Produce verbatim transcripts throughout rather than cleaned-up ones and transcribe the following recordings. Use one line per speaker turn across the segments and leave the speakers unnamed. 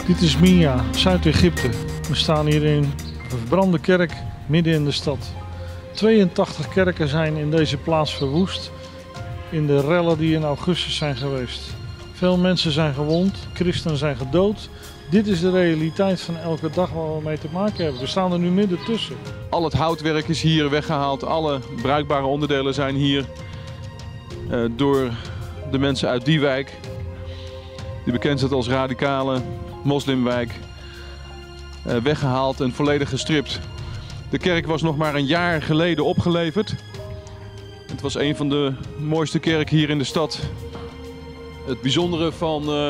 Dit is Minya, Zuid-Egypte. We staan hier in een verbrande kerk midden in de stad. tweeëntachtig kerken zijn in deze plaats verwoest in de rellen die in augustus zijn geweest. Veel mensen zijn gewond, christenen zijn gedood. Dit is de realiteit van elke dag waar we mee te maken hebben. We staan er nu midden tussen.
Al het houtwerk is hier weggehaald. Alle bruikbare onderdelen zijn hier uh, door de mensen uit die wijk, die bekend staat als radicale moslimwijk, uh, weggehaald en volledig gestript. De kerk was nog maar een jaar geleden opgeleverd. Het was een van de mooiste kerken hier in de stad. Het bijzondere van uh,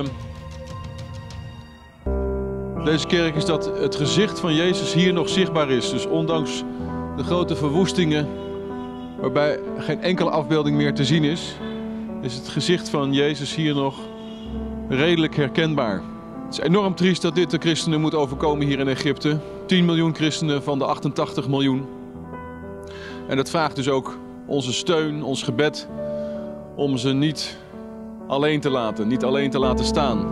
deze kerk is dat het gezicht van Jezus hier nog zichtbaar is. Dus ondanks de grote verwoestingen, waarbij geen enkele afbeelding meer te zien is, is het gezicht van Jezus hier nog redelijk herkenbaar. Het is enorm triest dat dit de christenen moet overkomen hier in Egypte. tien miljoen christenen van de achtentachtig miljoen. En dat vraagt dus ook onze steun, ons gebed, om ze niet alleen te laten, niet alleen te laten staan.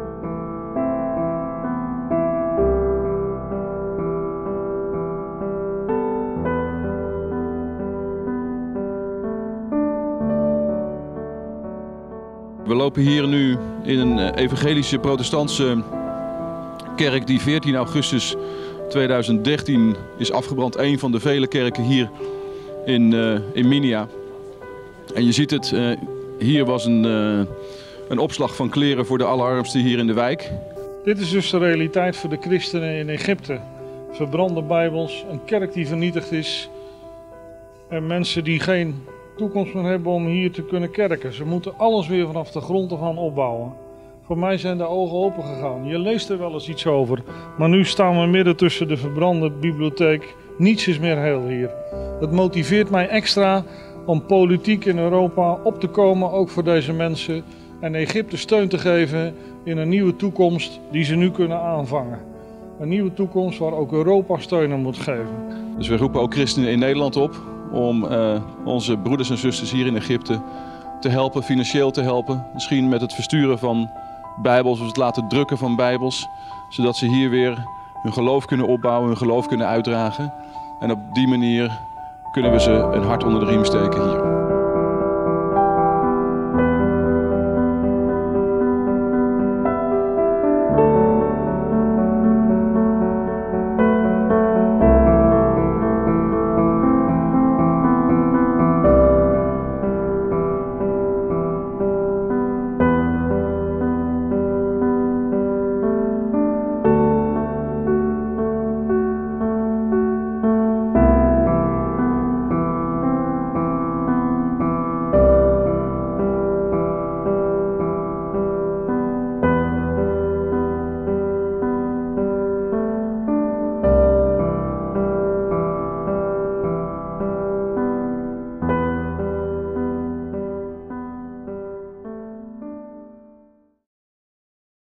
We lopen hier nu in een evangelische protestantse kerk die veertien augustus tweeduizend dertien is afgebrand. Een van de vele kerken hier in, uh, in Minya. En je ziet het, uh, hier was een, uh, een opslag van kleren voor de allerarmsten hier in de wijk.
Dit is dus de realiteit voor de christenen in Egypte. Verbrande bijbels, een kerk die vernietigd is en mensen die geen toekomst meer hebben om hier te kunnen kerken. Ze moeten alles weer vanaf de grond te gaan opbouwen. Voor mij zijn de ogen open gegaan. Je leest er wel eens iets over, maar nu staan we midden tussen de verbrande bibliotheek. Niets is meer heel hier. Het motiveert mij extra om politiek in Europa op te komen, ook voor deze mensen, en Egypte steun te geven in een nieuwe toekomst die ze nu kunnen aanvangen. Een nieuwe toekomst waar ook Europa steun aan moet geven.
Dus we roepen ook christenen in Nederland op om uh, onze broeders en zusters hier in Egypte te helpen, financieel te helpen. Misschien met het versturen van bijbels of het laten drukken van bijbels. Zodat ze hier weer hun geloof kunnen opbouwen, hun geloof kunnen uitdragen. En op die manier kunnen we ze een hart onder de riem steken hier.